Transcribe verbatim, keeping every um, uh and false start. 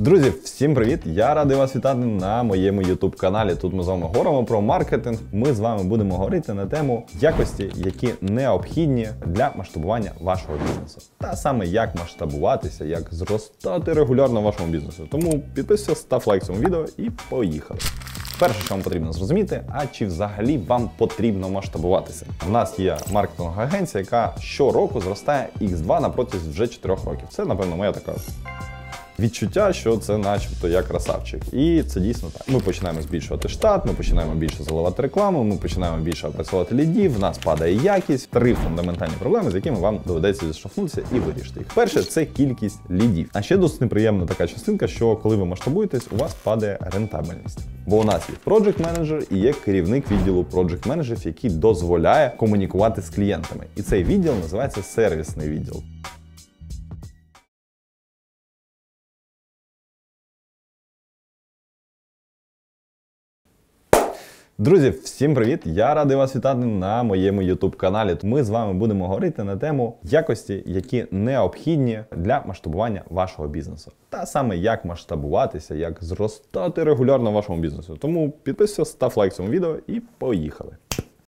Друзі, всім привіт! Я радий вас вітати на моєму YouTube каналі. Тут ми з вами говоримо про маркетинг. Ми з вами будемо говорити на тему якості, які необхідні для масштабування вашого бізнесу. Та саме як масштабуватися, як зростати регулярно в вашому бізнесу. Тому підписуйся, став лайк цьому відео і поїхали. Перше, що вам потрібно зрозуміти, а чи взагалі вам потрібно масштабуватися. У нас є маркетингова агенція, яка щороку зростає ікс два на протязі вже чотирьох років. Це, напевно, моя така відчуття, що це начебто я красавчик. І це дійсно так. Ми починаємо збільшувати штат, ми починаємо більше заливати рекламу, ми починаємо більше опрацьовувати лідів, в нас падає якість. Три фундаментальні проблеми, з якими вам доведеться зіштовхнутися і вирішити їх. Перше, це кількість лідів. А ще досить неприємна така частинка, що коли ви масштабуєтесь, у вас падає рентабельність. Бо у нас є Project Manager і є керівник відділу Project Managerів, який дозволяє комунікувати з клієнтами. І цей відділ називається сервісний відділ. Друзі, всім привіт! Я радий вас вітати на моєму YouTube каналі. Ми з вами будемо говорити на тему якості, які необхідні для масштабування вашого бізнесу. Та саме як масштабуватися, як зростати регулярно в вашому бізнесу. Тому підписуйся, став лайк цьому відео і поїхали!